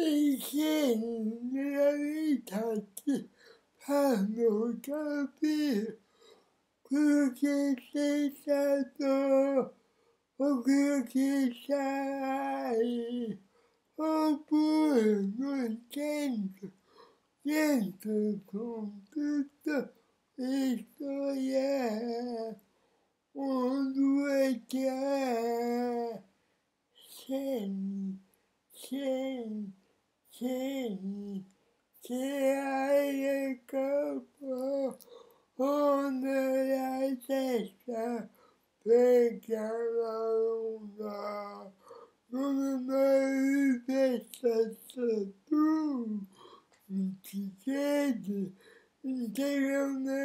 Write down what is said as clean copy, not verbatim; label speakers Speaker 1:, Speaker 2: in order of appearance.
Speaker 1: i segni nella vita ti fanno capire quello che sei stato o quello che sarai, oppure non c'entro niente con tutto questo è 1, 2, 3, segni, segni, segni, che hai nel corpo o nella testa, perché la luna non mai pensato tu, non ci credi, integrano